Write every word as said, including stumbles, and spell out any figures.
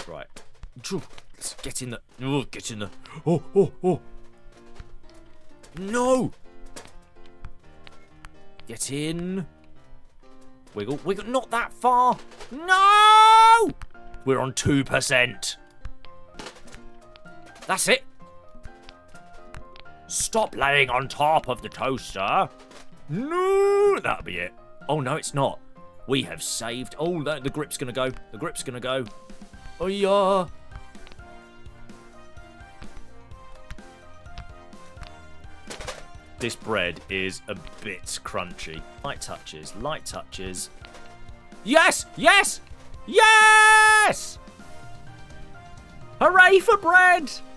Right. Let's get in the... Oh, get in the... Oh, oh, oh. No! Get in. Wiggle, wiggle. Not that far. No! We're on two percent. That's it. Stop laying on top of the toaster. No! That'll be it. Oh, no, it's not. We have saved... Oh, the, the grip's going to go. The grip's going to go. Oh, yeah. This bread is a bit crunchy. Light touches, light touches. Yes! Yes! Yes! Hooray for bread!